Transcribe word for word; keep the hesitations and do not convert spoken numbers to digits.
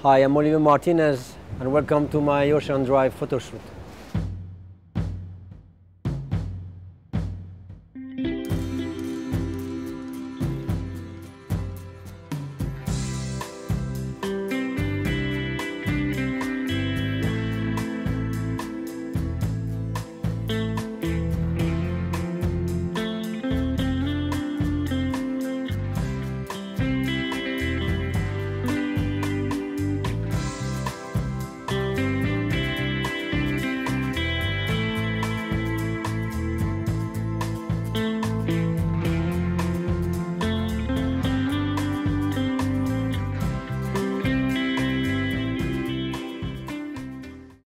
Hi, I'm Olivier Martinez and welcome to my Ocean Drive photo shoot.